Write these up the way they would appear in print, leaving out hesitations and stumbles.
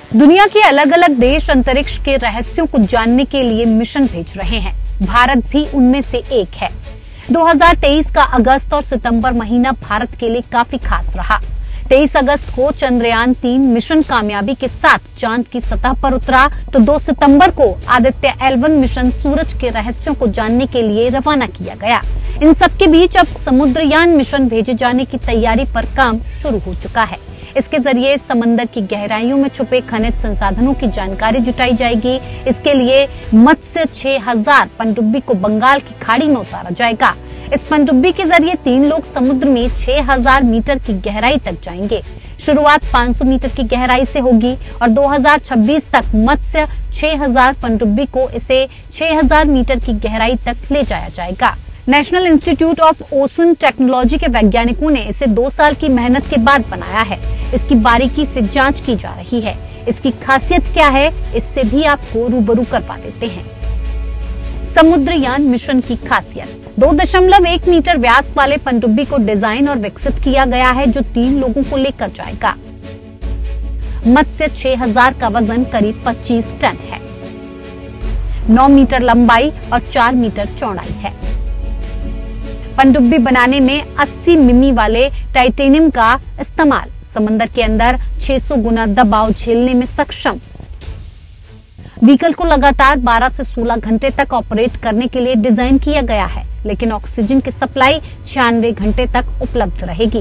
दुनिया के अलग अलग देश अंतरिक्ष के रहस्यों को जानने के लिए मिशन भेज रहे हैं। भारत भी उनमें से एक है। 2023 का अगस्त और सितंबर महीना भारत के लिए काफी खास रहा। 23 अगस्त को चंद्रयान 3 मिशन कामयाबी के साथ चांद की सतह पर उतरा, तो 2 सितंबर को आदित्य L1 मिशन सूरज के रहस्यों को जानने के लिए रवाना किया गया। इन सब के बीच अब समुद्रयान मिशन भेजे जाने की तैयारी पर काम शुरू हो चुका है। इसके जरिए समंदर की गहराइयों में छुपे खनिज संसाधनों की जानकारी जुटाई जाएगी। इसके लिए मत्स्य 6000 पनडुब्बी को बंगाल की खाड़ी में उतारा जाएगा। इस पनडुब्बी के जरिए 3 लोग समुद्र में 6000 मीटर की गहराई तक जाएंगे। शुरुआत 500 मीटर की गहराई से होगी और 2026 तक मत्स्य 6000 पनडुब्बी को इसे 6000 मीटर की गहराई तक ले जाया जाएगा। National Institute of Ocean Technology के वैज्ञानिकों ने इसे 2 साल की मेहनत के बाद बनाया है। इसकी बारीकी से जांच की जा रही है। इसकी खासियत क्या है, इससे भी आपको रूबरू करवा देते हैं। समुद्रयान मिशन की खासियत 2.1 मीटर व्यास वाले पनडुब्बी को डिजाइन और विकसित किया गया है, जो 3 लोगों को लेकर जाएगा। मत्स्य 6000 का वजन करीब 25 टन है। 9 मीटर लंबाई और 4 मीटर चौड़ाई है। पनडुब्बी बनाने में 80 मिमी वाले टाइटेनियम का इस्तेमाल, समंदर के अंदर 600 गुना दबाव झेलने में सक्षम। व्हीकल को लगातार 12 से 16 घंटे तक ऑपरेट करने के लिए डिजाइन किया गया है, लेकिन ऑक्सीजन की सप्लाई 96 घंटे तक उपलब्ध रहेगी।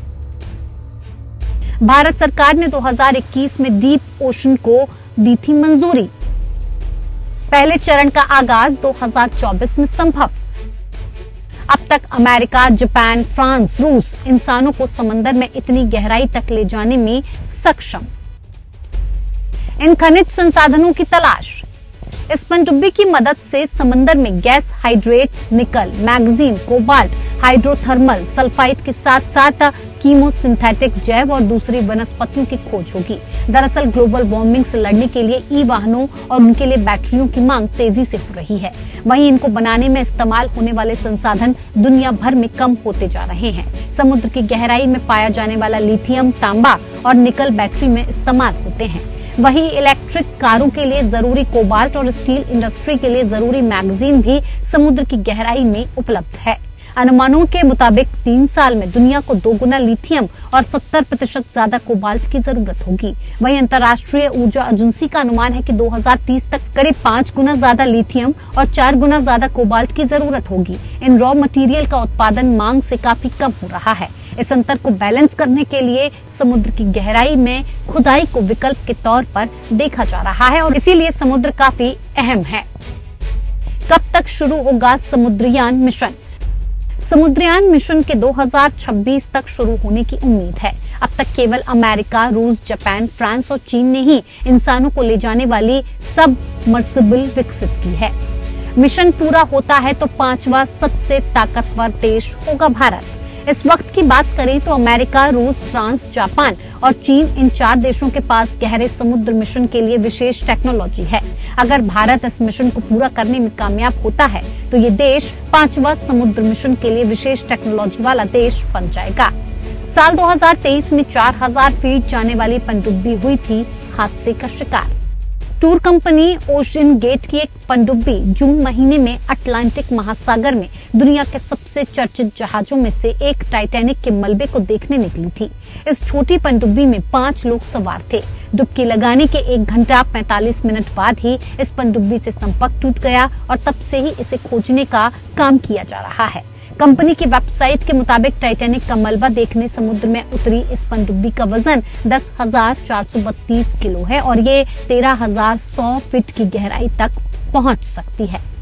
भारत सरकार ने 2021 में डीप ओशन को दी थी मंजूरी। पहले चरण का आगाज 2024 में संभव। अब तक अमेरिका, जापान, फ्रांस, रूस इंसानों को समंदर में इतनी गहराई तक ले जाने में सक्षम। इन खनिज संसाधनों की तलाश। इस पनडुब्बी की मदद से समंदर में gas, hydrates, nickel, magnesium, cobalt, hydrothermal, sulphide के साथ साथ कीमोसिंथेटिक जैव और दूसरी वनस्पतियों की खोज होगी। दरअसल ग्लोबल वार्मिंग से लड़ने के लिए ई वाहनों और उनके लिए बैटरियों की मांग तेजी से हो रही है। वहीं इनको बनाने में इस्तेमाल होने वाले संसाधन दुनिया भर में कम होते जा रहे हैं। समुद्र की गहराई में पाया जाने वाला लिथियम, तांबा और निकल बैटरी में इस्तेमाल होते हैं। वहीं इलेक्ट्रिक कारों के लिए जरूरी कोबाल्ट और स्टील इंडस्ट्री के लिए जरूरी मैग्नीशियम भी समुद्र की गहराई में उपलब्ध है। अनुमानों के मुताबिक 3 साल में दुनिया को 2 गुना लिथियम और 70% ज्यादा कोबाल्ट की जरूरत होगी। वहीं अंतर्राष्ट्रीय ऊर्जा एजेंसी का अनुमान है कि 2030 तक करीब 5 गुना ज्यादा लिथियम और 4 गुना ज्यादा कोबाल्ट की जरूरत होगी। इन रॉ मटेरियल का उत्पादन मांग से काफी कम हो रहा है। इस अंतर को बैलेंस करने के लिए समुद्र की गहराई में खुदाई को विकल्प के तौर पर देखा जा रहा है और इसीलिए समुद्र काफी अहम है। कब तक शुरू होगा समुद्रयान मिशन? समुद्रयान मिशन के 2026 तक शुरू होने की उम्मीद है। अब तक केवल अमेरिका, रूस, जापान, फ्रांस और चीन ने ही इंसानों को ले जाने वाली सबमर्सिबल विकसित की है। मिशन पूरा होता है तो 5वां सबसे ताकतवर देश होगा भारत। इस वक्त की बात करें तो अमेरिका, रूस, फ्रांस, जापान और चीन, इन 4 देशों के पास गहरे समुद्र मिशन के लिए विशेष टेक्नोलॉजी है। अगर भारत इस मिशन को पूरा करने में कामयाब होता है तो ये देश 5वां समुद्र मिशन के लिए विशेष टेक्नोलॉजी वाला देश बन जाएगा। साल 2023 में 4000 फीट जाने वाली पनडुब्बी हुई थी हादसे का शिकार। टूर कंपनी ओशन गेट की एक पनडुब्बी जून महीने में अटलांटिक महासागर में दुनिया के सबसे चर्चित जहाजों में से एक टाइटैनिक के मलबे को देखने निकली थी। इस छोटी पनडुब्बी में 5 लोग सवार थे। डुबकी लगाने के 1 घंटा 45 मिनट बाद ही इस पनडुब्बी से संपर्क टूट गया और तब से ही इसे खोजने का काम किया जा रहा है। कंपनी की वेबसाइट के मुताबिक टाइटैनिक का मलबा देखने समुद्र में उतरी इस पनडुब्बी का वजन 10,432 किलो है और ये 13,100 फीट की गहराई तक पहुंच सकती है।